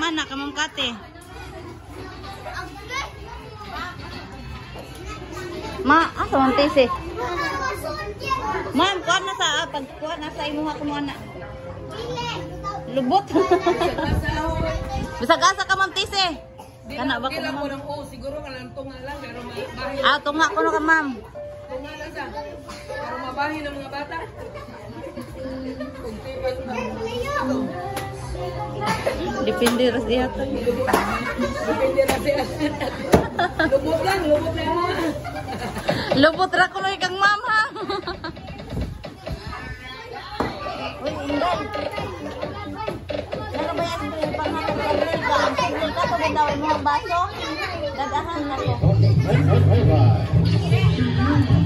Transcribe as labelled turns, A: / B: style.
A: anak, kamam kate. Ma, asa man tisi? Ma'am, kuha na sa pagkuha na sa imuha ko mo anak. Lubot. Bisag asa ka ma'am tisi? Kana ba ko ma'am?
B: Siguro nga lang tunga lang pero mabahin.
A: Ah, tunga ko no ka ma'am.
B: Tunga lang sa. Pero mabahin ng mga bata.
A: Depende ras diha to.
B: Depende ras diha. Lubot lang mo.
A: Lubot ra ko loy kang ma'am ha. Uy, inday. Nakabayas mo yung pangalan ng Riga. Ang ka to daw mo ang baso. Dadahan na ko.